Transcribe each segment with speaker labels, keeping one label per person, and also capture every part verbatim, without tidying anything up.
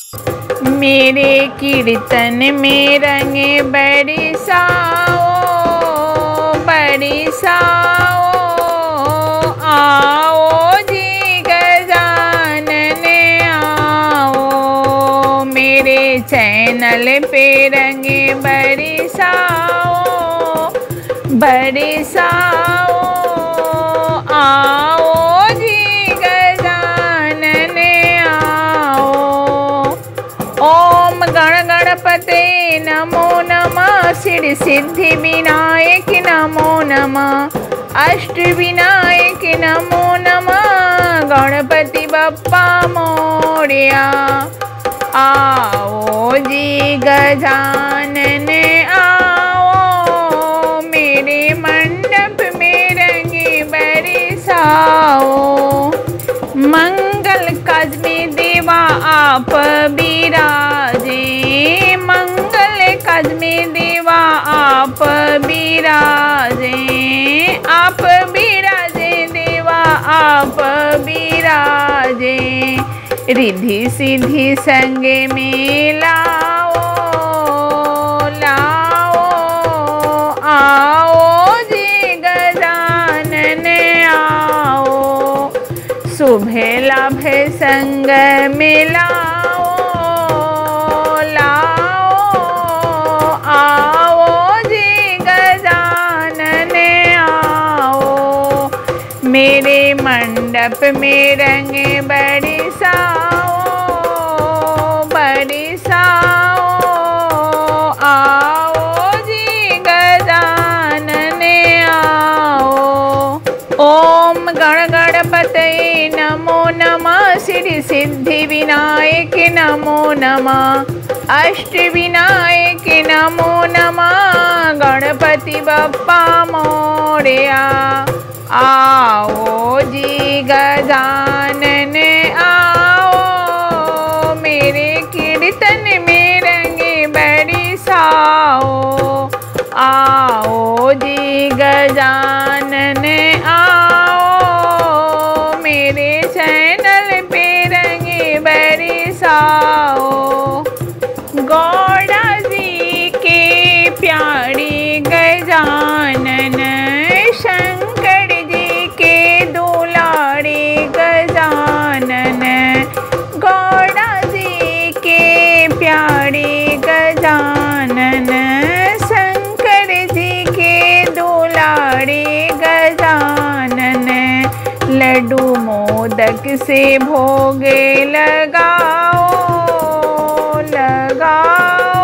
Speaker 1: मेरे कीर्तन में रंगे बरसाओ बरसाओ, आओ जी गजानन आओ। मेरे चैनल पे रंगे बरसाओ बरसाओ, आओ जी गजानन आओ। ओम गण गणपते नमो नमः, सिद्धि सिद्धि विनायक नमो नमः, अष्ट विनायक नमो नमः, गणपति बप्पा मोरया। आओ जी गजानन आओ, मेरे मंडप में रंगे बरसाओ। मंगल काज में देवा आप बिराजे, मंगल काज में देवा आप बिराजे, आप बिराजे देवा आप बिराजे। रिद्धि सिद्धि संग में लाओ लाओ, आओ जी गजानन आओ। शुभ लाभ संग में लाओ लाओ, आओ जी गजानन आओ। मेरे मंडप में रंग बरसाओ बरसाओ, आओ जी गजानन आओ। ओम गण गणपते नमो नमः, सिद्धि सिद्धि विनायक नमो नमः, अष्ट विनायक नमो नमः, गणपति बप्पा मोरया। आओ जी गजानन आओ, मेरे कीर्तन में रंगे बरसाओ। आओ जी गजानन आओ, मेरे चैनल पे रंगे बरसाओ। गौड़ा जी के प्यारे गजानन, शंकर जी के दुलारे गजानन, गौड़ा जी के प्यारे गजानन, शंकर जी के दुलारे गजानन। लड्डू मोदक से भोग लगाओ लगाओ,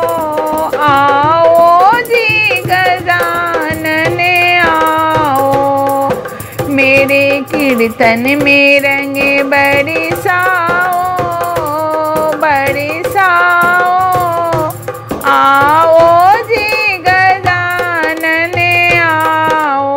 Speaker 1: आओ जी गजानन आओ। मेरे कीर्तन में रंगे बरसाओ बरसाओ, आओ जी गजानन आओ।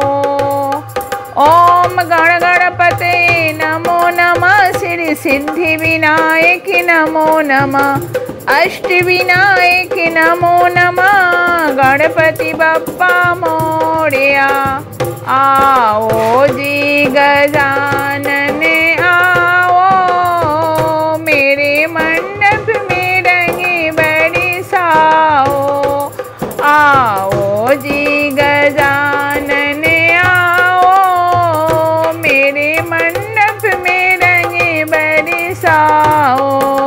Speaker 1: ओम गण गणपते नमो नमः, सिद्धि सिद्धि विनायक नमो नमः, अष्ट विनायक नमो नमः, गणपति बप्पा मोरया। आओ जी गजानन आओ, मेरे मंडप में रंगे बरसाओ। आओ जी गजानन आओ, मेरे मंडप में रंगे बरसाओ।